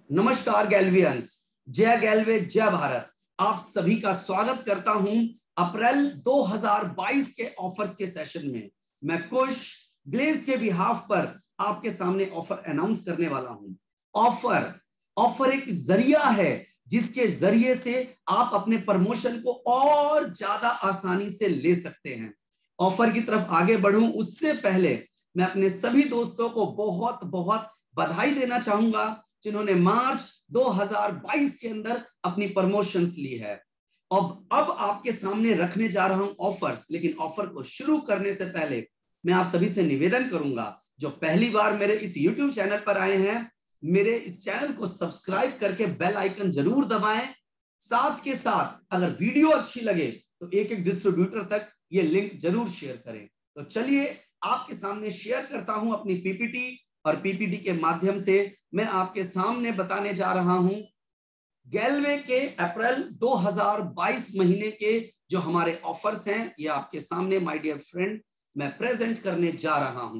नमस्कार गैल्वियंस, जय गैल्वे जय भारत। आप सभी का स्वागत करता हूं अप्रैल 2022 के ऑफर्स के सेशन में। मैं कुश ग्लेज के बिहाफ पर आपके सामने ऑफर अनाउंस करने वाला हूं। ऑफर एक जरिया है जिसके जरिए से आप अपने प्रमोशन को और ज्यादा आसानी से ले सकते हैं। ऑफर की तरफ आगे बढ़ूं उससे पहले मैं अपने सभी दोस्तों को बहुत बहुत बधाई देना चाहूंगा जिन्होंने मार्च 2022 के अंदर अपनी प्रमोशंस ली है। अब आपके सामने रखने जा रहा हूं ऑफर्स, लेकिन ऑफर को शुरू करने से पहले मैं आप सभी से निवेदन करूंगा, जो पहली बार मेरे इस YouTube चैनल पर आए हैं, मेरे इस चैनल को सब्सक्राइब करके बेल आइकन जरूर दबाएं। साथ के साथ अगर वीडियो अच्छी लगे तो एक डिस्ट्रीब्यूटर तक ये लिंक जरूर शेयर करें। तो चलिए आपके सामने शेयर करता हूं अपनी पीपीटी, और पीपीटी के माध्यम से मैं आपके सामने बताने जा रहा हूं गैल्वे के अप्रैल 2022 महीने के जो हमारे ऑफर्स हैं, ये आपके सामने माय डियर फ्रेंड मैं प्रेजेंट करने जा रहा हूं।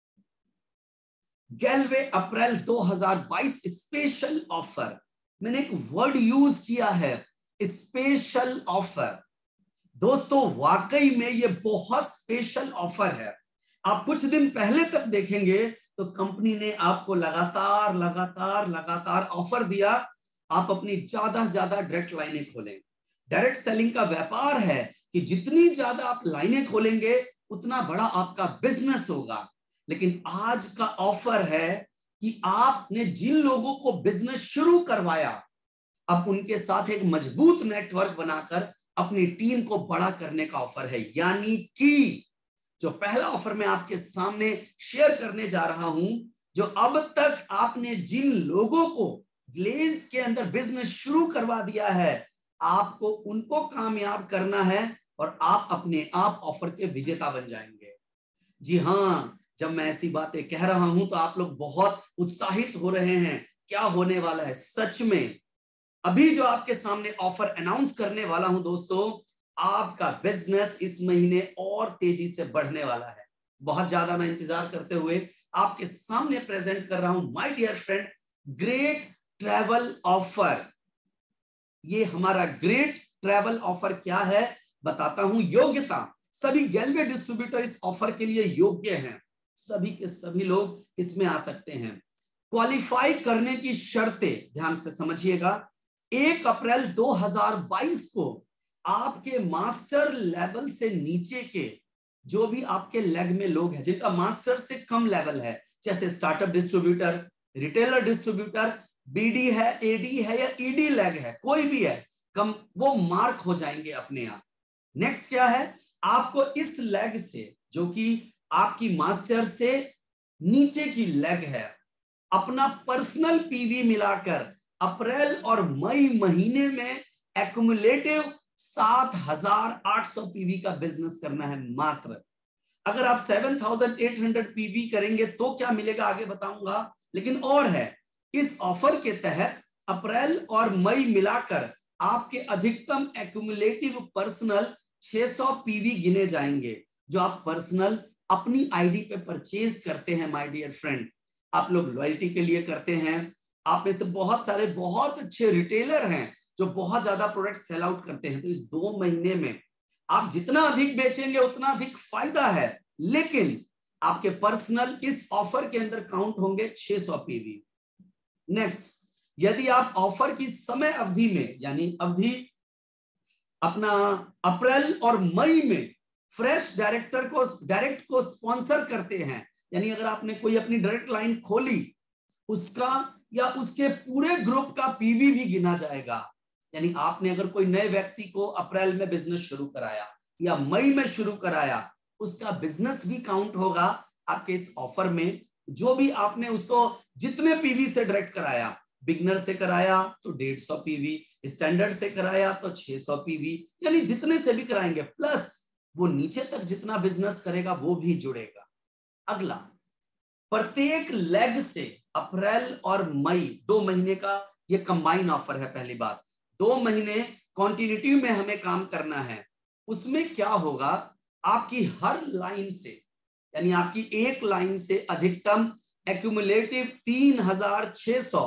गैल्वे अप्रैल 2022 स्पेशल ऑफर, मैंने एक वर्ड यूज किया है, स्पेशल ऑफर। दोस्तों वाकई में ये बहुत स्पेशल ऑफर है। आप कुछ दिन पहले तक देखेंगे तो कंपनी ने आपको लगातार ऑफर दिया, आप अपनी ज्यादा से ज्यादा डायरेक्ट लाइनें खोलें। डायरेक्ट सेलिंग का व्यापार है कि जितनी ज्यादा आप लाइनें खोलेंगे उतना बड़ा आपका बिजनेस होगा। लेकिन आज का ऑफर है कि आपने जिन लोगों को बिजनेस शुरू करवाया, अब उनके साथ एक मजबूत नेटवर्क बनाकर अपनी टीम को बड़ा करने का ऑफर है। यानी कि जो पहला ऑफर मैं आपके सामने शेयर करने जा रहा हूं, जो अब तक आपने जिन लोगों को ग्लेज के अंदर बिजनेस शुरू करवा दिया है, आपको उनको कामयाब करना है और आप अपने आप ऑफर के विजेता बन जाएंगे। जी हां, जब मैं ऐसी बातें कह रहा हूं तो आप लोग बहुत उत्साहित हो रहे हैं, क्या होने वाला है। सच में अभी जो आपके सामने ऑफर अनाउंस करने वाला हूं दोस्तों, आपका बिजनेस इस महीने और तेजी से बढ़ने वाला है। बहुत ज्यादा मैं इंतजार करते हुए आपके सामने प्रेजेंट कर रहा हूं my dear friend great travel offer. ये हमारा ग्रेट ट्रैवल ऑफर क्या है बताता हूं। योग्यता, सभी गैल्वे डिस्ट्रीब्यूटर इस ऑफर के लिए योग्य हैं, सभी के सभी लोग इसमें आ सकते हैं। क्वालिफाई करने की शर्तें ध्यान से समझिएगा। 1 अप्रैल 2022 को आपके मास्टर लेवल से नीचे के जो भी आपके लेग में लोग हैं, जिनका मास्टर से कम लेवल है, जैसे startup distributor, retailer distributor, BD है, एडी है या ईडी लेग है, कोई भी है, कम वो मार्क हो जाएंगे अपने आप। नेक्स्ट क्या है, आपको इस लेग से, जो कि आपकी मास्टर से नीचे की लेग है, अपना पर्सनल पीवी मिलाकर अप्रैल और मई महीने में एक्युमुलेटिव 7,800 पीवी का बिजनेस करना है मात्र। अगर आप 7,800 पीवी करेंगे तो क्या मिलेगा आगे बताऊंगा, लेकिन और है, इस ऑफर के तहत अप्रैल और मई मिलाकर आपके अधिकतम एक्युमुलेटिव पर्सनल 600 पीवी गिने जाएंगे, जो आप पर्सनल अपनी आईडी पे परचेज करते हैं। माय डियर फ्रेंड, आप लोग लॉयल्टी के लिए करते हैं। आप में से बहुत सारे बहुत अच्छे रिटेलर हैं जो बहुत ज्यादा प्रोडक्ट सेल आउट करते हैं। तो इस 2 महीने में आप जितना अधिक बेचेंगे उतना अधिक फायदा है, लेकिन आपके पर्सनल इस ऑफर के अंदर काउंट होंगे 600 पीवी। नेक्स्ट, यदि आप ऑफर की समय अवधि में, यानी अवधि अपना अप्रैल और मई में फ्रेश डायरेक्ट को स्पॉन्सर करते हैं, यानी अगर आपने कोई अपनी डायरेक्ट लाइन खोली, उसका या उसके पूरे ग्रुप का पीवी भी गिना जाएगा। यानी आपने अगर कोई नए व्यक्ति को अप्रैल में बिजनेस शुरू कराया या मई में शुरू कराया, उसका बिजनेस भी काउंट होगा आपके इस ऑफर में। जो भी आपने उसको जितने पीवी से डायरेक्ट कराया, बिगनर से कराया तो 150 पीवी, स्टैंडर्ड से कराया तो 600 पीवी, यानी जितने से भी कराएंगे, प्लस वो नीचे तक जितना बिजनेस करेगा वो भी जुड़ेगा। अगला, प्रत्येक लेग से अप्रैल और मई 2 महीने का ये कंबाइन ऑफर है। पहली बात, 2 महीने कॉन्टिन्यूटी में हमें काम करना है। उसमें क्या होगा, आपकी हर लाइन से, यानी आपकी एक लाइन से अधिकतम एक्युमुलेटिव 3,600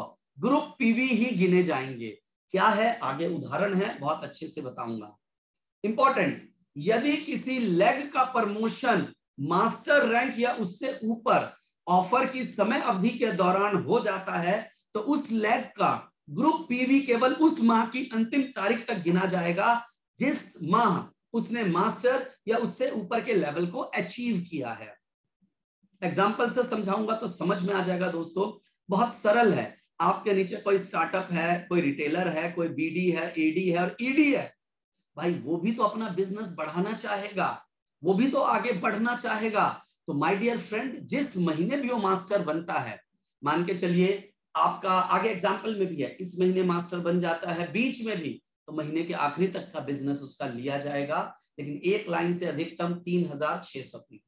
ग्रुप पीवी ही गिने जाएंगे। क्या है आगे उदाहरण है, बहुत अच्छे से बताऊंगा। इंपॉर्टेंट, यदि किसी लेग का प्रमोशन मास्टर रैंक या उससे ऊपर ऑफर की समय अवधि के दौरान हो जाता है तो उस लेग का ग्रुप पीवी केवल उस माह की अंतिम तारीख तक गिना जाएगा जिस माह उसने मास्टर या उससे ऊपर के लेवल को अचीव किया है। एग्जाम्पल से समझाऊंगा तो समझ में आ जाएगा दोस्तों, बहुत सरल है। आपके नीचे कोई स्टार्टअप है, कोई रिटेलर है, कोई बीडी है, एडी है और ईडी है। भाई वो भी तो अपना बिजनेस बढ़ाना चाहेगा, वो भी तो आगे बढ़ना चाहेगा। तो माय डियर फ्रेंड, जिस महीने भी वो मास्टर बनता है, मान के चलिए आपका आगे एग्जाम्पल में भी है, इस महीने मास्टर बन जाता है, बीच में भी, तो महीने के आखिरी तक का बिजनेस उसका लिया जाएगा, लेकिन एक लाइन से अधिकतम 3600 की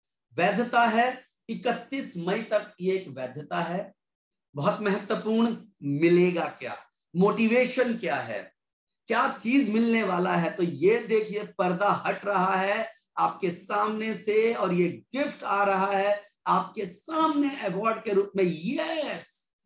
वैधता है। 31 मई तक ये एक वैधता है। बहुत महत्वपूर्ण, मिलेगा क्या, मोटिवेशन क्या है, क्या चीज मिलने वाला है। तो ये देखिए पर्दा हट रहा है आपके सामने से और ये गिफ्ट आ रहा है आपके सामने अवार्ड के रूप में। यस,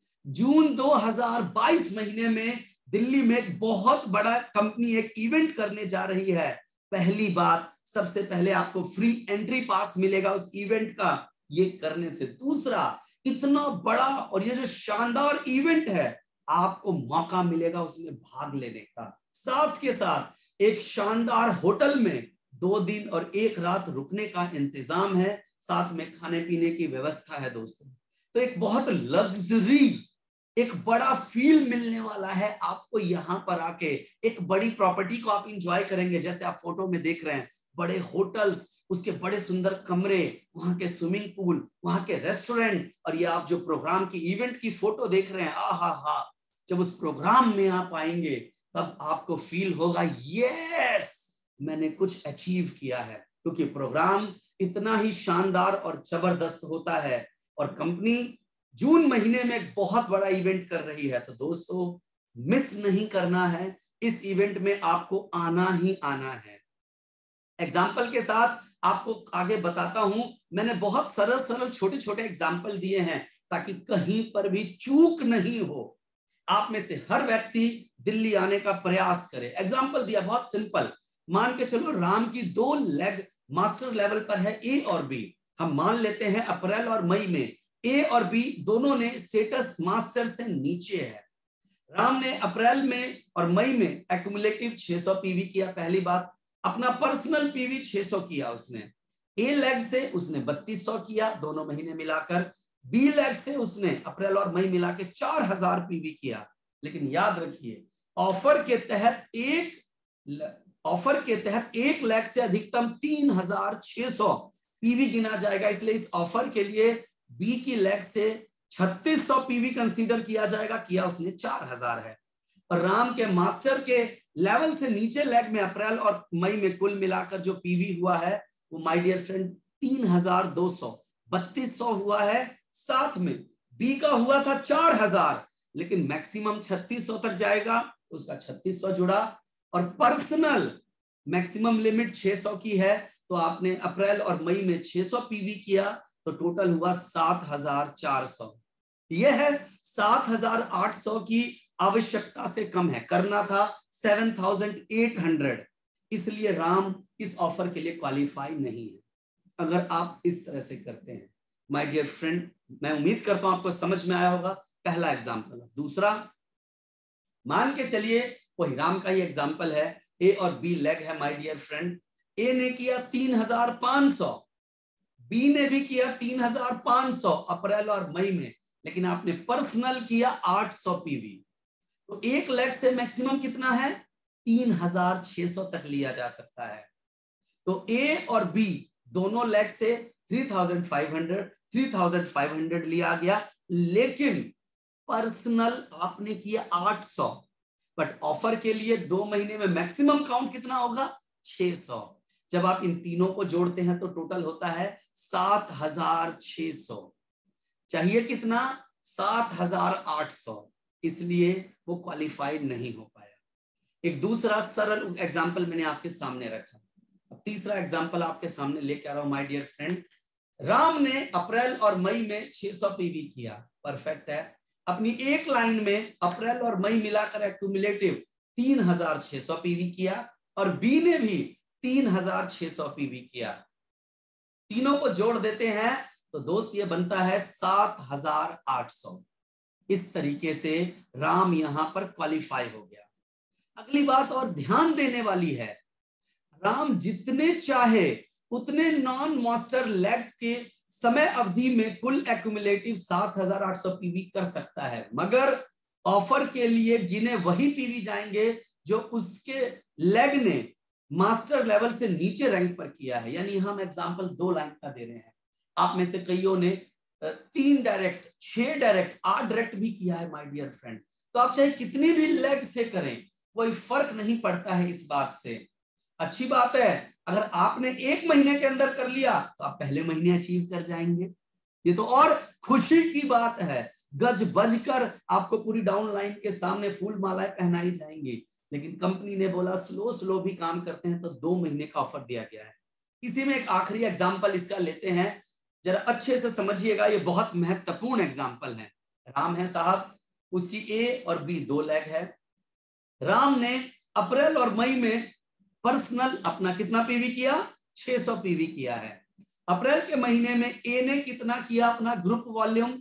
जून 2022 महीने में दिल्ली में एक बहुत बड़ा कंपनी एक इवेंट करने जा रही है। पहली बात, सबसे पहले आपको फ्री एंट्री पास मिलेगा उस इवेंट का, ये करने से। दूसरा, इतना बड़ा और ये जो शानदार इवेंट है, आपको मौका मिलेगा उसमें भाग लेने का। साथ के साथ एक शानदार होटल में 2 दिन और 1 रात रुकने का इंतजाम है, साथ में खाने पीने की व्यवस्था है दोस्तों। तो एक बहुत लग्जरी, एक बड़ा फील मिलने वाला है आपको यहाँ पर आके। एक बड़ी प्रॉपर्टी को आप इंजॉय करेंगे, जैसे आप फोटो में देख रहे हैं, बड़े होटल्स, उसके बड़े सुंदर कमरे, वहां के स्विमिंग पूल, वहां के रेस्टोरेंट, और ये आप जो प्रोग्राम की इवेंट की फोटो देख रहे हैं, आहा हा, जब उस प्रोग्राम में आप आएंगे तब आपको फील होगा यस मैंने कुछ अचीव किया है, क्योंकि प्रोग्राम इतना ही शानदार और जबरदस्त होता है और कंपनी जून महीने में एक बहुत बड़ा इवेंट कर रही है। तो दोस्तों मिस नहीं करना है, इस इवेंट में आपको आना ही आना है। एग्जाम्पल के साथ आपको आगे बताता हूं, मैंने बहुत सरल सरल छोटे छोटे एग्जाम्पल दिए हैं ताकि कहीं पर भी चूक नहीं हो। आप में से हर व्यक्ति दिल्ली आने का प्रयास करे। एग्जाम्पल दिया बहुत सिंपल, मान के चलो राम की 2 लेग मास्टर लेवल पर है, ए और बी। हम मान लेते हैं अप्रैल और मई में ए और बी दोनों ने स्टेटस मास्टर से नीचे है। राम ने अप्रैल में और मई में एक्यूमुलेटिव 600 पीवी किया। पहली बात, अपना पर्सनल पीवी 600 किया उसने। ए लेग से उसने 3200 किया दोनों महीने मिलाकर। बी लेग से उसने अप्रैल और मई मिला के 4000 पीवी किया। लेकिन याद रखिए ऑफर के तहत 1 लाख से अधिकतम 3600 पीवी गिना जाएगा, इसलिए इस ऑफर के लिए बी की लेग से 3600 पीवी कंसीडर किया जाएगा। किया उसने 4000 है। और राम के मास्टर के लेवल से नीचे लेग में अप्रैल और मई में कुल मिलाकर जो पीवी हुआ है वो माय डियर फ्रेंड 3200, 3200 हुआ है। साथ में बी का हुआ था 4000, लेकिन मैक्सिमम 3600 तक जाएगा तो उसका 3600 जुड़ा। और पर्सनल मैक्सिमम लिमिट 600 की है, तो आपने अप्रैल और मई में 600 पीवी किया तो टोटल हुआ 7400। यह है 7800 की आवश्यकता से कम है, करना था 7800, इसलिए राम इस ऑफर के लिए क्वालिफाई नहीं है। अगर आप इस तरह से करते हैं माय डियर फ्रेंड, मैं उम्मीद करता हूं आपको समझ में आया होगा। पहला एग्जाम्पल। दूसरा, मान के चलिए कोई राम का ही एग्जाम्पल है, ए और बी लेग है माय डियर फ्रेंड। ए ने किया 3500, बी ने भी किया 3500 अप्रैल और मई में, लेकिन आपने पर्सनल किया 800 पीवी। तो 1 लाख से मैक्सिमम कितना है 3600 तक लिया जा सकता है। तो ए और बी दोनों लेग से 3500 लिया गया, लेकिन पर्सनल आपने किया 800। बट ऑफर के लिए 2 महीने में मैक्सिमम काउंट कितना होगा 600। जब आप इन तीनों को जोड़ते हैं तो टोटल होता है 7600। चाहिए कितना 7800, इसलिए वो क्वालिफाइड नहीं हो पाया। एक दूसरा सरल एग्जांपल मैंने आपके सामने रखा। अब तीसरा एग्जांपल आपके सामने लेके आ रहा हूं माय डियर फ्रेंड। राम ने अप्रैल और मई में 600 पीवी किया, परफेक्ट है। अपनी एक लाइन में अप्रैल और मई मिलाकर एक्यूमुलेटिव 3600 पीवी किया और बी ने भी 3600 पीवी किया। तीनों को जोड़ देते हैं तो दोस्त ये बनता है 7800। इस तरीके से राम यहां पर क्वालिफाई हो गया। अगली बात और ध्यान देने वाली है, राम जितने चाहे उतने नॉन मास्टर लेग के समय अवधि में कुल एक्यूमुलेटिव 7800 पीवी कर सकता है, मगर ऑफर के लिए गिने वही पीवी जाएंगे जो उसके लेग ने मास्टर लेवल से नीचे रैंक पर किया है। यानी हम एग्जांपल 2 लाइन का दे रहे हैं, आप में से कईयों ने 3 डायरेक्ट, 6 डायरेक्ट, 8 डायरेक्ट भी किया है माय डियर फ्रेंड। तो आप चाहे कितनी भी लेग से करें, कोई फर्क नहीं पड़ता है इस बात से। अच्छी बात है, अगर आपने 1 महीने के अंदर कर लिया तो आप पहले महीने अचीव कर जाएंगे, ये तो और खुशी की बात है। गज बज कर आपको पूरी डाउन लाइन के सामने फूल मालाएं पहनाई जाएंगी। लेकिन कंपनी ने बोला स्लो स्लो भी काम करते हैं, तो 2 महीने का ऑफर दिया गया है। इसी में एक आखिरी एग्जाम्पल इसका लेते हैं, जरा अच्छे से समझिएगा, ये बहुत महत्वपूर्ण एग्जाम्पल है। राम है साहब, उसकी ए और बी 2 लेग है। राम ने अप्रैल और मई में पर्सनल अपना कितना पीवी किया, 600 पीवी किया है। अप्रैल के महीने में ए ने कितना किया, अपना ग्रुप वॉल्यूम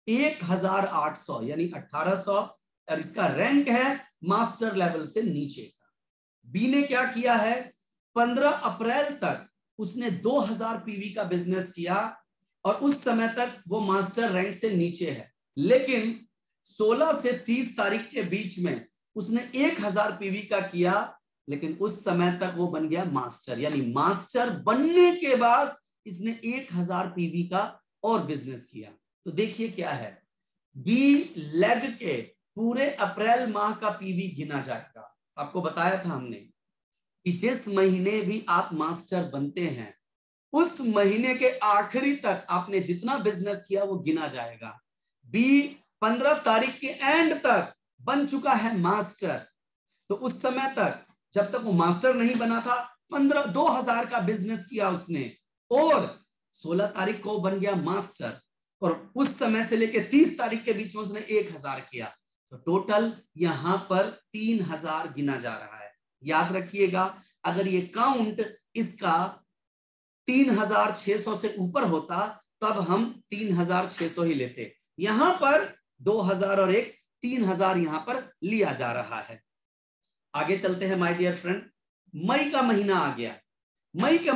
1800 यानी 1800, और इसका रैंक है मास्टर लेवल से नीचे का। बी ने क्या किया है, 15 अप्रैल तक उसने 2000 पीवी का बिजनेस किया और उस समय तक वो मास्टर रैंक से नीचे है, लेकिन 16 से 30 तारीख के बीच में उसने 1000 पीवी का किया, लेकिन उस समय तक वो बन गया मास्टर। यानी मास्टर बनने के बाद इसने 1000 पीवी का और बिजनेस किया। तो देखिए क्या है, बी लेग के पूरे अप्रैल माह का पीवी गिना जाएगा। आपको बताया था हमने कि जिस महीने भी आप मास्टर बनते हैं, उस महीने के आखिरी तक आपने जितना बिजनेस किया वो गिना जाएगा। बी 15 तारीख के एंड तक बन चुका है मास्टर, तो उस समय तक जब तक वो मास्टर नहीं बना था 2000 का बिजनेस किया उसने, और 16 तारीख को बन गया मास्टर, और उस समय से लेकर 30 तारीख के बीच में उसने 1000 किया। तो टोटल यहां पर 3000 गिना जा रहा है। याद रखिएगा, अगर ये काउंट इसका 3600 से ऊपर होता तब हम 3600 ही लेते। यहां पर 2000 और 3000 यहां पर लिया जा रहा है। आगे चलते हैं माय डियर फ्रेंड। मई का महीना आ गया। मई के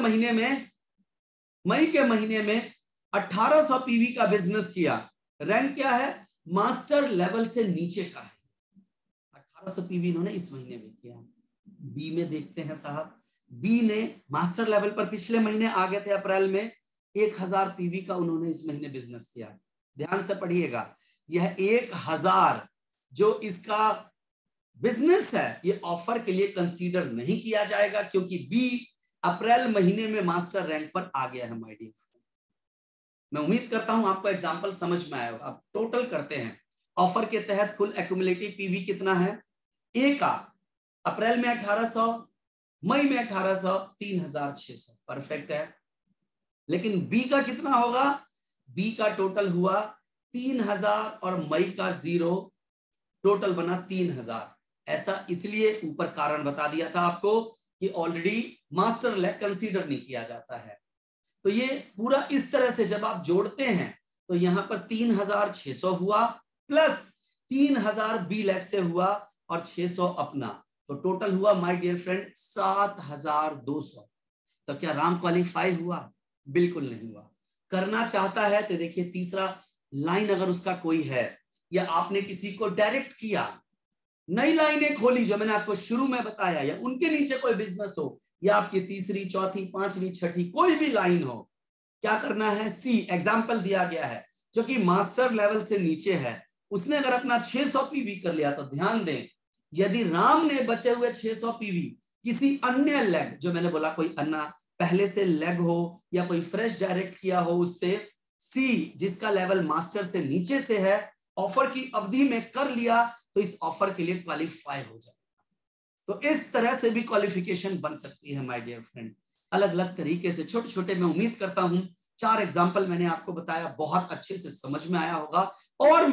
महीने में 1800 पीवी का बिजनेस किया। रैंक क्या है, मास्टर लेवल से नीचे का है। 1800 पीवी इन्होंने इस महीने में किया। बी में देखते हैं साहब, बी ने मास्टर लेवल पर पिछले महीने आ गए थे अप्रैल में, 1000 पीवी का उन्होंने इस महीने बिजनेस किया। ध्यान से पढ़िएगा, यह 1000 जो इसका बिजनेस है ये ऑफर के लिए कंसीडर नहीं किया जाएगा, क्योंकि बी अप्रैल महीने में मास्टर रैंक पर आ गया है माय डियर। मैं उम्मीद करता हूं आपको एग्जांपल समझ में आया होगा। अब टोटल करते हैं, ऑफर के तहत कुल एक्यूमुलेटिव पीवी कितना है। ए का अप्रैल में 1800, मई में 1800, 3600, परफेक्ट है। लेकिन बी का कितना होगा, बी का टोटल हुआ 3000 और मई का 0, टोटल बना 3000। ऐसा इसलिए ऊपर कारण बता दिया था आपको कि ऑलरेडी मास्टर लेग कंसीडर नहीं किया जाता है। तो ये पूरा इस तरह से जब आप जोड़ते हैं तो यहां पर 3600 हुआ प्लस 3000 बी लेग से हुआ और 600 अपना, तो टोटल हुआ माय डियर फ्रेंड 7200। तो क्या राम क्वालिफाई हुआ? बिल्कुल नहीं हुआ। करना चाहता है तो देखिए तीसरा लाइन अगर उसका कोई है, या आपने किसी को डायरेक्ट किया, नई लाइनें खोली जो मैंने आपको शुरू में बताया, या उनके नीचे कोई बिजनेस हो, या आपकी तीसरी, चौथी, पांचवी, छठी कोई भी लाइन हो, क्या करना है, सी एग्जाम्पल दिया गया है जो कि मास्टर लेवल से नीचे है, उसने अगर अपना 600 पीवी कर लिया, तो ध्यान दें यदि राम ने बचे हुए 600 पीवी किसी अन्य लेग, जो मैंने बोला कोई अन्य पहले से लेग हो या कोई फ्रेश डायरेक्ट किया हो उससे, सी जिसका लेवल मास्टर से नीचे से है, ऑफर की अवधि में कर लिया, तो इस ऑफर के लिए क्वालिफाई हो जाएगा। तो इस तरह से भी क्वालिफिकेशन बन सकती है माय डियर फ्रेंड, अलग अलग तरीके से, छोटे छोटे। मैं उम्मीद करता हूं 4 एग्जांपल मैंने आपको बताया, बहुत अच्छे से समझ में आया होगा। और मैं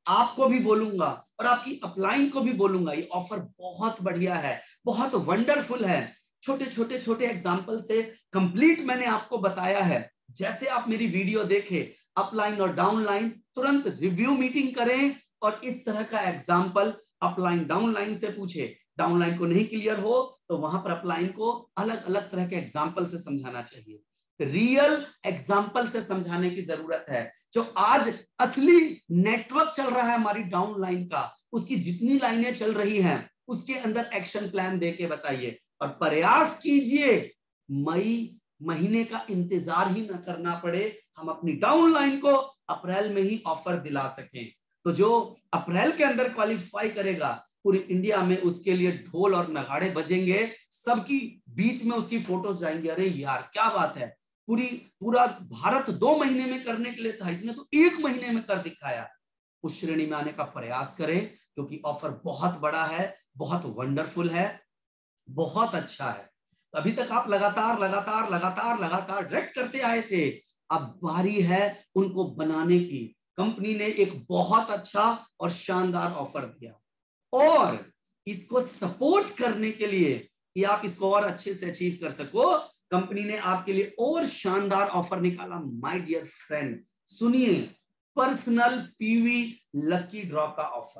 आपको भी बोलूंगा और आपकी अपलाइन को भी बोलूंगा, ये ऑफर बहुत बढ़िया है, बहुत वंडरफुल है। छोटे छोटे छोटे एग्जाम्पल से कंप्लीट मैंने आपको बताया है। जैसे आप मेरी वीडियो देखें, अपलाइन और डाउनलाइन, तुरंत रिव्यू मीटिंग करें और इस तरह का एग्जाम्पल अपलाइन डाउनलाइन से पूछे। डाउनलाइन को नहीं क्लियर हो तो वहां पर अपलाइन को अलग अलग तरह के एग्जाम्पल से समझाना चाहिए, रियल एग्जाम्पल से समझाने की जरूरत है। जो आज असली नेटवर्क चल रहा है हमारी डाउनलाइन का, उसकी जितनी लाइनें चल रही हैं उसके अंदर एक्शन प्लान देके बताइए और प्रयास कीजिए मई महीने का इंतजार ही न करना पड़े, हम अपनी डाउनलाइन को अप्रैल में ही ऑफर दिला सकें। तो जो अप्रैल के अंदर क्वालिफाई करेगा, पूरी इंडिया में उसके लिए ढोल और नगाड़े बजेंगे, सबकी बीच में उसकी फोटोज जाएंगे, अरे यार क्या बात है, पूरा भारत 2 महीने में करने के लिए था, इसने तो 1 महीने में कर दिखाया। उस श्रेणी में आने का प्रयास करें क्योंकि ऑफर बहुत बड़ा है, बहुत वंडरफुल है, बहुत अच्छा है। अभी तक आप लगातार लगातार लगातार लगातार डायरेक्ट करते आए थे, अब बारी है उनको बनाने की। कंपनी ने एक बहुत अच्छा और शानदार ऑफर दिया और इसको सपोर्ट करने के लिए कि आप इसको और अच्छे से अचीव कर सको, कंपनी ने आपके लिए और शानदार ऑफर निकाला। माय डियर फ्रेंड सुनिए, पर्सनल पीवी लकी ड्रॉ का ऑफर।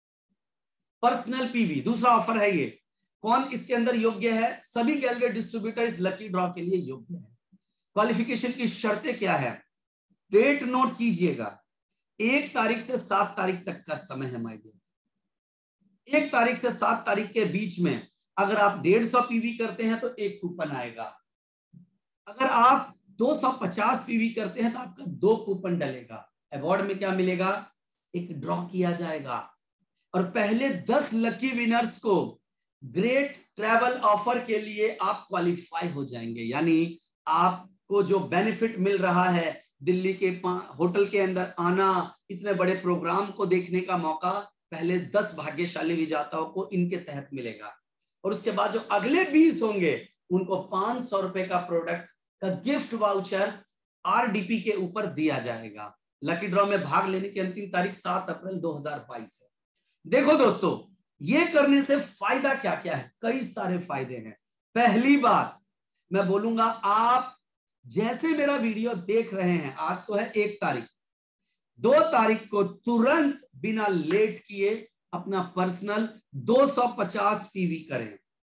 पर्सनल पीवी दूसरा ऑफर है ये। कौन इसके अंदर योग्य है? सभी गैलवे डिस्ट्रीब्यूटर इस लकी ड्रॉ के लिए योग्य है। क्वालिफिकेशन की शर्तें क्या है? डेट नोट कीजिएगा, 1 तारीख से 7 तारीख तक का समय है माय डियर। 1 तारीख से 7 तारीख के बीच में अगर आप 150 पीवी करते हैं तो 1 कूपन आएगा, अगर आप 250 पीवी करते हैं तो आपका 2 कूपन डलेगा। अवार्ड में क्या मिलेगा? एक ड्रॉ किया जाएगा और पहले 10 लकी विनर्स को ग्रेट ट्रैवल ऑफर के लिए आप क्वालिफाई हो जाएंगे। यानी आपको जो बेनिफिट मिल रहा है, दिल्ली के होटल के अंदर आना, इतने बड़े प्रोग्राम को देखने का मौका, पहले 10 भाग्यशाली विजेताओं को इनके तहत मिलेगा और उसके बाद जो अगले 20 होंगे उनको 500 रुपए का प्रोडक्ट का गिफ्ट वाउचर आरडीपी के ऊपर दिया जाएगा। लकी ड्रॉ में भाग लेने की अंतिम तारीख 7 अप्रैल 2022 है। देखो दोस्तों, ये करने से फायदा क्या क्या है? कई सारे फायदे हैं। पहली बात मैं बोलूंगा, आप जैसे मेरा वीडियो देख रहे हैं, आज तो है 1 तारीख, 2 तारीख को तुरंत बिना लेट किए अपना पर्सनल 250 पीवी करें,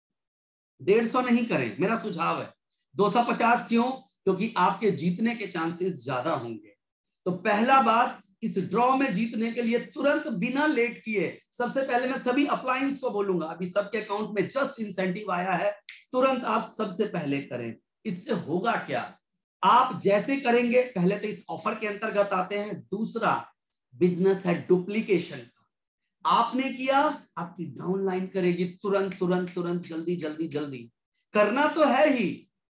150 नहीं करें। मेरा सुझाव है 250। क्यों? क्योंकि आपके जीतने के चांसेस ज्यादा होंगे। तो पहला बात, इस ड्रॉ में जीतने के लिए तुरंत बिना लेट किए, सबसे पहले मैं सभी अप्लायंस को बोलूंगा, अभी सबके अकाउंट में जस्ट इंसेंटिव आया है, तुरंत आप सबसे पहले करें। इससे होगा क्या? आप जैसे करेंगे, पहले तो इस ऑफर के अंतर्गत आते हैं। दूसरा बिजनेस है डुप्लीकेशन का। आपने किया, आपकी डाउनलाइन करेगी तुरंत तुरंत तुरंत, जल्दी जल्दी जल्दी। करना तो है ही,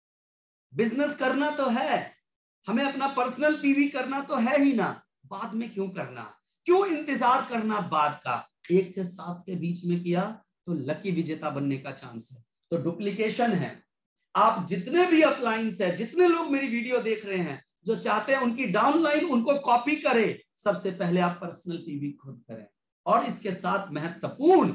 बिजनेस करना तो है, हमें अपना पर्सनल पीवी करना तो है ही ना, बाद में क्यों करना, क्यों इंतजार करना बाद का? 1 से 7 के बीच में किया तो लकी विजेता बनने का चांस है। तो डुप्लीकेशन है। आप जितने भी अपलायंस है, जितने लोग मेरी वीडियो देख रहे हैं, जो चाहते हैं उनकी डाउनलाइन उनको कॉपी करें, सबसे पहले आप पर्सनल पीवी खुद करें। और इसके साथ महत्वपूर्ण,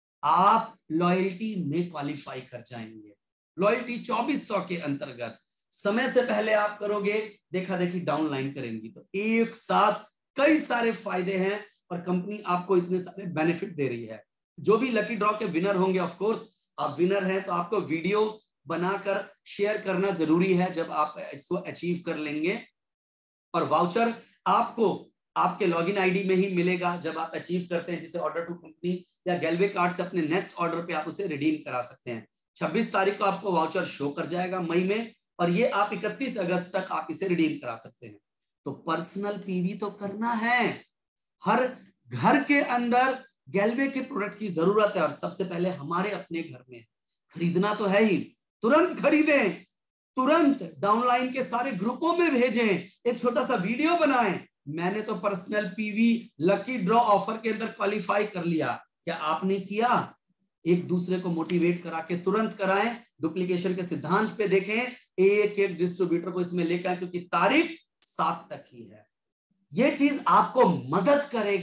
आप लॉयल्टी में क्वालिफाई कर जाएंगे। लॉयल्टी 2400 के अंतर्गत समय से पहले आप करोगे, देखा देखी डाउनलाइन करेंगी, तो एक साथ कई सारे फायदे हैं और कंपनी आपको इतने सारे बेनिफिट दे रही है। जो भी लकी ड्रॉ के विनर होंगे, ऑफ कोर्स आप विनर हैं तो आपको वीडियो बनाकर शेयर करना जरूरी है जब आप इसको अचीव कर लेंगे, और वाउचर आपको आपके लॉगिन आईडी में ही मिलेगा जब आप अचीव करते हैं, जिसे ऑर्डर टू कंपनी या गैलवे कार्ड से अपने नेक्स्ट ऑर्डर पे आप उसे रिडीम करा सकते हैं। 26 तारीख को आपको वाउचर शो कर जाएगा मई में, और ये आप 31 अगस्त तक आप इसे रिडीम करा सकते हैं। तो पर्सनल पीवी तो करना है, हर घर के अंदर गैलवे के प्रोडक्ट की जरूरत है और सबसे पहले हमारे अपने घर में खरीदना तो है ही। तुरंत खरीदें, तुरंत डाउनलाइन के सारे ग्रुपों में भेजें, एक छोटा सा वीडियो बनाएं, मैंने तो personal PV lucky draw offer के अंदर क्वालिफाई कर लिया, क्या आपने किया? एक दूसरे को मोटिवेट करा के तुरंत कराएं। डुप्लीकेशन के सिद्धांत पे देखें, एक एक डिस्ट्रीब्यूटर को इसमें लेकर, क्योंकि तारीख 7 तक ही है। ये चीज आपको मदद करेगा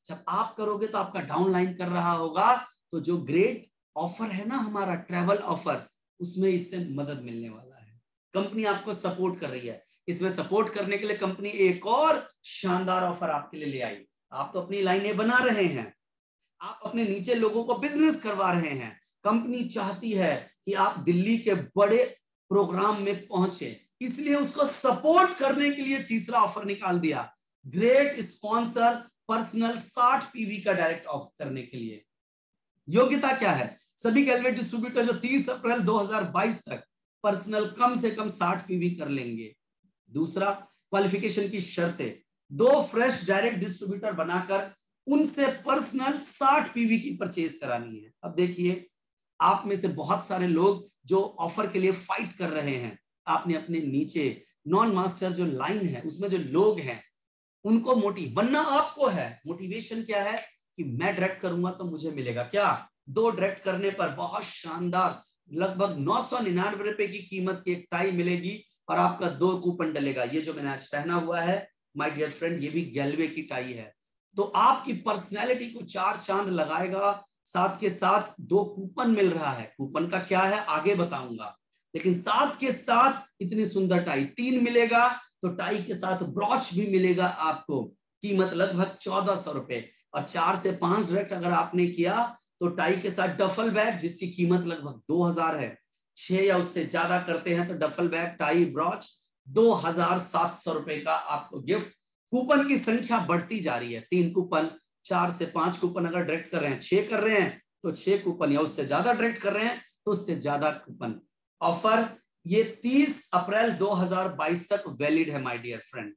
जब आप करोगे तो आपका डाउनलाइन कर रहा होगा, तो जो ग्रेट ऑफर है ना हमारा ट्रैवल ऑफर, उसमें इससे मदद मिलने वाला है। कंपनी आपको सपोर्ट कर रही है, इसमें सपोर्ट करने के लिए कंपनी एक और शानदार ऑफर आपके लिए ले आई। आप तो अपनी लाइनें बना रहे हैं, आप अपने नीचे लोगों को बिजनेस करवा रहे हैं, कंपनी चाहती है कि आप दिल्ली के बड़े प्रोग्राम में पहुंचे, इसलिए उसको सपोर्ट करने के लिए तीसरा ऑफर निकाल दिया, ग्रेट स्पॉन्सर पर्सनल 60 पीवी का डायरेक्ट ऑफर करने के लिए। योग्यता क्या है? सभी गैलवे डिस्ट्रीब्यूटर जो 30 अप्रैल 2022 तक पर्सनल कम से कम 60 पीवी कर लेंगे। दूसरा, क्वालिफिकेशन की शर्तें, 2 फ्रेश डायरेक्ट डिस्ट्रीब्यूटर बनाकर उनसे पर्सनल 60 पीवी की परचेज करानी है। अब देखिए, आप में से बहुत सारे लोग जो ऑफर के लिए फाइट कर रहे हैं, आपने अपने नीचे नॉन मास्टर जो लाइन है उसमें जो लोग हैं उनको मोटिव बनना आपको है। मोटिवेशन क्या है कि मैं डायरेक्ट करूंगा तो मुझे मिलेगा क्या? 2 डायरेक्ट करने पर बहुत शानदार लगभग 999 रुपए की कीमत की एक टाई मिलेगी और आपका 2 कूपन डलेगा। ये जो मैंने आज पहना हुआ है माय डियर फ्रेंड, ये भी गैलवे की टाई है, तो आपकी पर्सनैलिटी को 4 चांद लगाएगा। साथ के साथ 2 कूपन मिल रहा है, कूपन का क्या है आगे बताऊंगा, लेकिन साथ के साथ इतनी सुंदर टाई 3 मिलेगा, तो टाई के साथ ब्रॉच भी मिलेगा आपको, कीमत लगभग 1400 रुपए। और 4 से 5 डायरेक्ट अगर आपने किया तो टाई के साथ डफल बैग जिसकी कीमत लगभग 2000 है। 6 या उससे ज्यादा करते हैं तो डफल बैग, टाई, ब्रॉच 2700 रुपए का आपको गिफ्ट। कूपन की संख्या बढ़ती जा रही है, 3 कूपन, 4 से 5 कूपन अगर डायरेक्ट कर रहे हैं, 6 कर रहे हैं तो 6 कूपन, या उससे ज्यादा डायरेक्ट कर रहे हैं तो उससे ज्यादा कूपन। ऑफर ये 30 अप्रैल 2022 तक वैलिड है माय डियर फ्रेंड।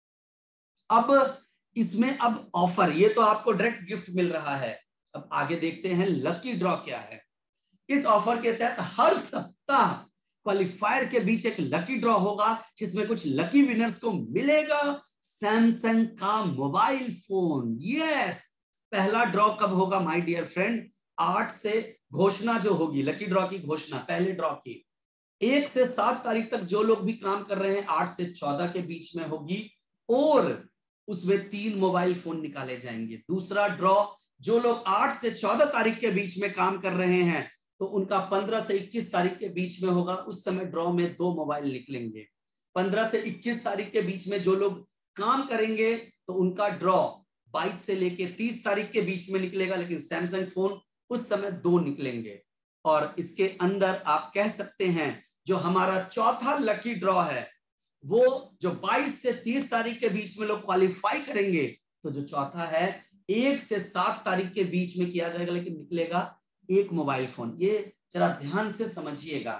अब इसमें अब ऑफर, ये तो आपको डायरेक्ट गिफ्ट मिल रहा है। अब आगे देखते हैं लकी ड्रॉ क्या है। इस ऑफर के तहत हर सप्ताह क्वालिफायर के बीच एक लकी ड्रॉ होगा जिसमें कुछ लकी विनर्स को मिलेगा सैमसंग का मोबाइल फोन। यस, पहला ड्रॉ कब होगा माय डियर फ्रेंड? 8 से घोषणा जो होगी, लकी ड्रॉ की घोषणा पहले ड्रॉ की 1 से 7 तारीख तक जो लोग भी काम कर रहे हैं 8 से 14 के बीच में होगी, और उसमें 3 मोबाइल फोन निकाले जाएंगे। दूसरा ड्रॉ जो लोग 8 से 14 तारीख के बीच में काम कर रहे हैं तो उनका 15 से 21 तारीख के बीच में होगा, उस समय ड्रॉ में 2 मोबाइल निकलेंगे। 15 से 21 तारीख के बीच में जो लोग काम करेंगे तो उनका ड्रॉ 22 से लेके 30 तारीख के बीच में निकलेगा, लेकिन सैमसंग फोन उस समय 2 निकलेंगे। और इसके अंदर आप कह सकते हैं जो हमारा चौथा लकी ड्रॉ है वो जो 22 से 30 तारीख के बीच में लोग क्वालिफाई करेंगे, तो जो चौथा है 1 से 7 तारीख के बीच में किया जाएगा, लेकिन निकलेगा 1 मोबाइल फोन। ये जरा ध्यान से समझिएगा,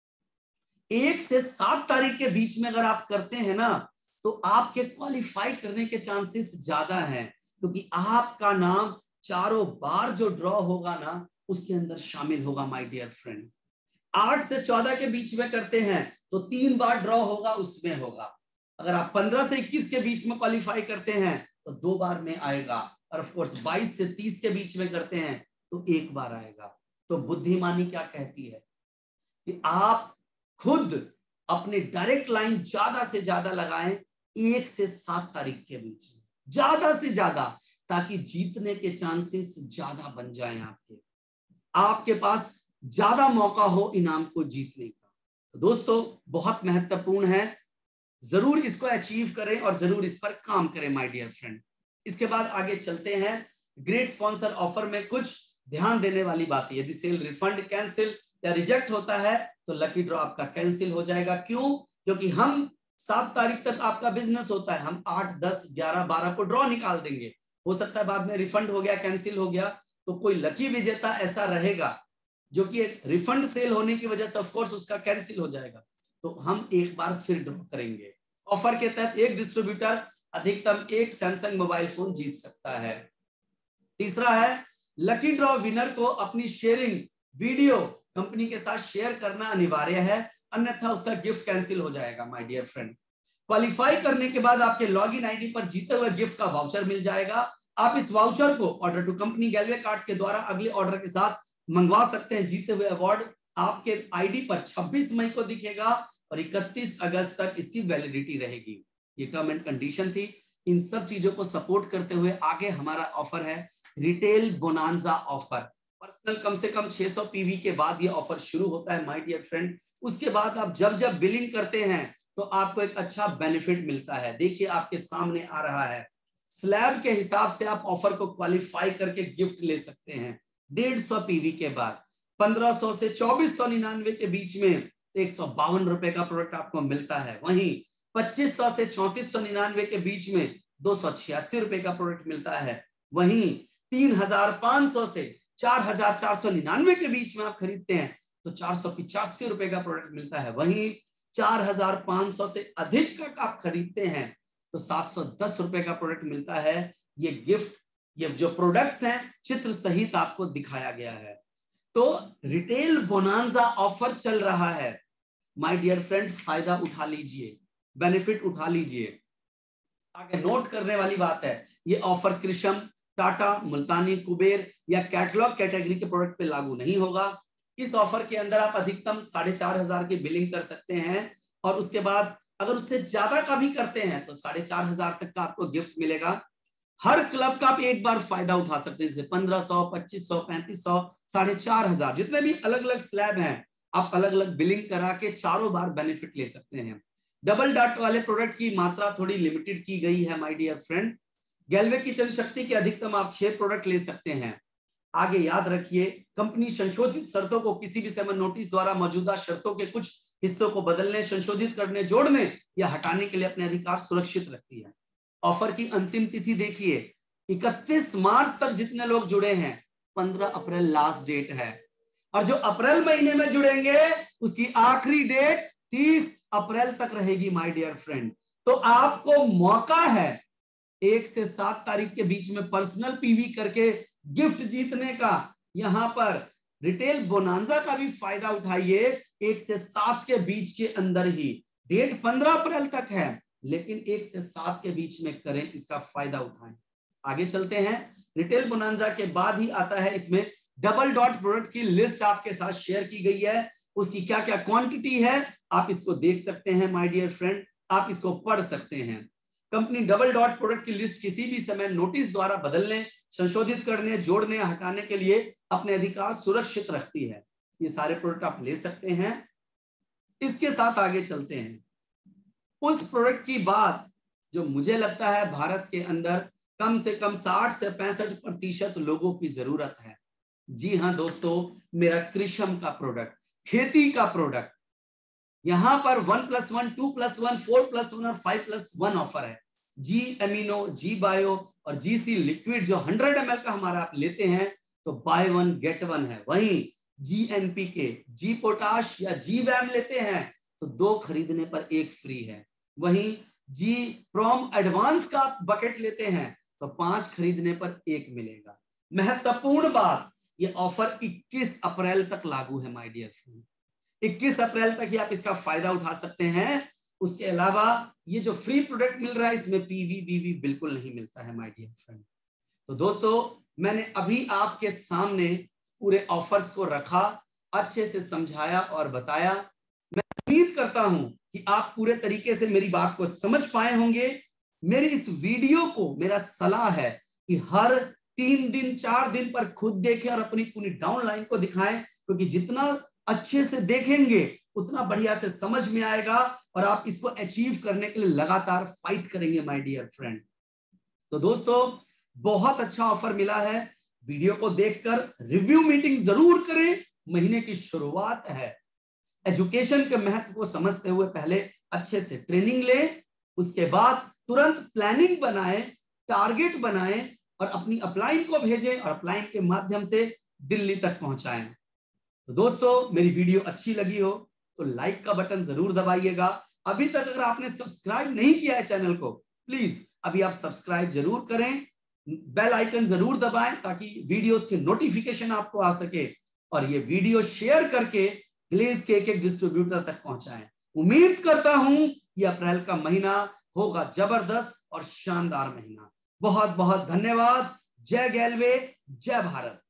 1 से 7 तारीख के बीच में अगर आप करते हैं ना तो आपके क्वालिफाई करने के चांसेस ज्यादा हैं, क्योंकि आपका नाम चारों बार जो ड्रॉ होगा ना उसके अंदर शामिल होगा माय डियर फ्रेंड। 8 से 14 के बीच में करते हैं तो 3 बार ड्रॉ होगा, उसमें होगा। अगर आप 15 से 21 के बीच में क्वालिफाई करते हैं तो 2 बार में आएगा, और ऑफ कोर्स 22 से 30 के बीच में करते हैं तो 1 बार आएगा। तो बुद्धिमानी क्या कहती है कि आप खुद अपने डायरेक्ट लाइन ज्यादा से ज्यादा लगाएं 1 से 7 तारीख के बीच में, ज्यादा से ज्यादा, ताकि जीतने के चांसेस ज्यादा बन जाएं, आपके पास ज्यादा मौका हो इनाम को जीतने का। तो दोस्तों बहुत महत्वपूर्ण है, जरूर इसको अचीव करें और जरूर इस पर काम करें माय डियर फ्रेंड। इसके बाद आगे चलते हैं। ग्रेट स्पॉन्सर ऑफर में कुछ ध्यान देने वाली बात है, यदि सेल रिफंड, कैंसिल या रिजेक्ट होता है तो लकी ड्रॉ आपका कैंसिल हो जाएगा। क्यों? क्योंकि हम 7 तारीख तक आपका बिजनेस होता है, हम 8, 10, 11, 12 को ड्रॉ निकाल देंगे। हो सकता है बाद में रिफंड हो गया, कैंसिल हो गया, तो कोई लकी विजेता ऐसा रहेगा जो कि एक रिफंड सेल होने की वजह से ऑफ कोर्स उसका कैंसिल हो जाएगा, तो हम एक बार फिर ड्रॉ करेंगे। ऑफर के तहत एक डिस्ट्रीब्यूटर अधिकतम 1 सैमसंग मोबाइल फोन जीत सकता है। तीसरा है लकी ड्रॉ विनर को अपनी शेयरिंग वीडियो कंपनी के साथ शेयर करना अनिवार्य है, अन्यथा उसका गिफ्ट कैंसिल हो जाएगा माय डियर फ्रेंड। क्वालिफाई करने के बाद आपके लॉगिन आईडी पर जीते हुए गिफ्ट का वाउचर मिल जाएगा। आप इस वाउचर को order to company Galway card के द्वारा अगले ऑर्डर के साथ मंगवा सकते हैं। जीते हुए अवार्ड आपके आईडी पर 26 मई को दिखेगा और 31 अगस्त तक इसकी वैलिडिटी रहेगी। ये टर्म एंड कंडीशन थी। इन सब चीजों को सपोर्ट करते हुए आगे हमारा ऑफर है रिटेल बोनांजा ऑफर। पर्सनल कम से कम 600 पीवी के बाद ये ऑफर शुरू होता है माय डियर फ्रेंड। उसके बाद आप जब जब बिलिंग करते हैं तो आपको एक अच्छा बेनिफिट मिलता है। देखिए आपके सामने आ रहा है, स्लैब के हिसाब से आप ऑफर को क्वालिफाई करके गिफ्ट ले सकते हैं। 150 पीवी के बाद 1500 से 2499 के बीच में 152 रुपए का प्रोडक्ट आपको मिलता है। वहीं 2500 से 3499 के बीच में 286 रुपए का प्रोडक्ट मिलता है। वहीं 3500 से 4499 के बीच में आप खरीदते हैं तो 485 रुपए का प्रोडक्ट मिलता है। वहीं 4500 से अधिक का आप खरीदते हैं तो 710 रुपए का प्रोडक्ट मिलता है। ये गिफ्ट, ये जो प्रोडक्ट्स हैं चित्र सहित आपको दिखाया गया है। तो रिटेल बोनांजा ऑफर चल रहा है माय डियर फ्रेंड, फायदा उठा लीजिए, बेनिफिट उठा लीजिए। आगे नोट करने वाली बात है, ये ऑफर कृषम, टाटा, मुल्तानी, कुबेर या कैटलॉग कैटेगरी के प्रोडक्ट पे लागू नहीं होगा। इस ऑफर के अंदर आप अधिकतम 4500 की बिलिंग कर सकते हैं और उसके बाद अगर उससे ज्यादा का भी करते हैं तो 4500 तक का आपको गिफ्ट मिलेगा। हर क्लब का आप एक बार फायदा उठा सकते हैं, जैसे 1500, 2500, 3500, 4500 जितने भी अलग अलग स्लैब हैं आप अलग अलग बिलिंग करा के चारों बार बेनिफिट ले सकते हैं। डबल डॉट वाले प्रोडक्ट की मात्रा थोड़ी लिमिटेड की गई है माय डियर फ्रेंड। गैल्वे किचन शक्ति के अधिकतम आप 6 प्रोडक्ट ले सकते हैं। आगे याद रखिए, कंपनी संशोधित शर्तों को किसी भी समन नोटिस द्वारा मौजूदा शर्तों के कुछ हिस्सों को बदलने, संशोधित करने, जोड़ने या हटाने के लिए अपने अधिकार सुरक्षित रखती है। ऑफर की अंतिम तिथि देखिए 31 मार्च तक जितने लोग जुड़े हैं, 15 अप्रैल लास्ट डेट है और जो अप्रैल महीने में जुड़ेंगे उसकी आखिरी डेट 30 अप्रैल तक रहेगी माय डियर फ्रेंड। तो आपको मौका है 1 से 7 तारीख के बीच में पर्सनल पीवी करके गिफ्ट जीतने का। यहां पर रिटेल बोनांजा का भी फायदा उठाइए 1 से 7 के बीच के अंदर ही। डेट 15 अप्रैल तक है लेकिन 1 से 7 के बीच में करें, इसका फायदा उठाएं। आगे चलते हैं, रिटेल बोनांजा के बाद ही आता है इसमें डबल डॉट प्रोडक्ट की लिस्ट आपके साथ शेयर की गई है। उसकी क्या क्या क्वांटिटी है आप इसको देख सकते हैं माय डियर फ्रेंड, आप इसको पढ़ सकते हैं। कंपनी डबल डॉट प्रोडक्ट की लिस्ट किसी भी समय नोटिस द्वारा बदलने, संशोधित करने, जोड़ने, हटाने के लिए अपने अधिकार सुरक्षित रखती है। ये सारे प्रोडक्ट आप ले सकते हैं। इसके साथ आगे चलते हैं, उस प्रोडक्ट की बात जो मुझे लगता है भारत के अंदर कम से कम 60 से 65% लोगों की जरूरत है। जी हाँ दोस्तों, मेरा कृषम का प्रोडक्ट, खेती का प्रोडक्ट। यहां पर 1+1, 2+1, 4+1 और 5+1 ऑफर है। जी एमिनो, जी बायो और जीसी लिक्विड जो 100 ml का हमारा आप लेते हैं तो बाय 1 गेट 1 है। वहीं जी एनपीके, जी पोटाश या जी वैम लेते हैं तो 2 खरीदने पर 1 फ्री है। वहीं जी प्रोम एडवांस का बकेट लेते हैं तो 5 खरीदने पर 1 मिलेगा। महत्वपूर्ण बात, ये ऑफर 21 अप्रैल तक लागू है माय डियर फ्रेंड। 21 अप्रैल तक ही आप इसका फायदा उठा सकते हैं। उसके अलावा ये जो फ्री प्रोडक्ट मिल रहा है इसमें पीवी बीवी बिल्कुल नहीं मिलता है माय डियर फ्रेंड। तो दोस्तों मैंने अभी आपके सामने पूरे ऑफर्स को रखा, अच्छे से समझाया और बताया। मैं उम्मीद करता हूं कि आप पूरे तरीके से मेरी बात को समझ पाए होंगे। मेरी इस वीडियो को मेरा सलाह है कि हर 3 दिन 4 दिन पर खुद देखें और अपनी पूरी डाउनलाइन को दिखाएं, क्योंकि जितना अच्छे से देखेंगे उतना बढ़िया से समझ में आएगा और आप इसको अचीव करने के लिए लगातार फाइट करेंगे माय डियर फ्रेंड। तो दोस्तों बहुत अच्छा ऑफर मिला है, वीडियो को देखकर रिव्यू मीटिंग जरूर करें। महीने की शुरुआत है, एजुकेशन के महत्व को समझते हुए पहले अच्छे से ट्रेनिंग लें, उसके बाद तुरंत प्लानिंग बनाएं, टारगेट बनाएं और अपनी अपलाइन को भेजें और अपलाइन के माध्यम से दिल्ली तक पहुंचाएं। तो दोस्तों मेरी वीडियो अच्छी लगी हो तो लाइक का बटन जरूर दबाइएगा। अभी तक अगर आपने सब्सक्राइब नहीं किया है चैनल को, प्लीज अभी आप सब्सक्राइब जरूर करें, बेल आइकन जरूर दबाएं ताकि वीडियोस के नोटिफिकेशन आपको आ सके और ये वीडियो शेयर करके ग्लेज के एक डिस्ट्रीब्यूटर तक पहुंचाएं। उम्मीद करता हूं ये अप्रैल का महीना होगा जबरदस्त और शानदार महीना। बहुत बहुत धन्यवाद। जय गैल्वे, जय भारत।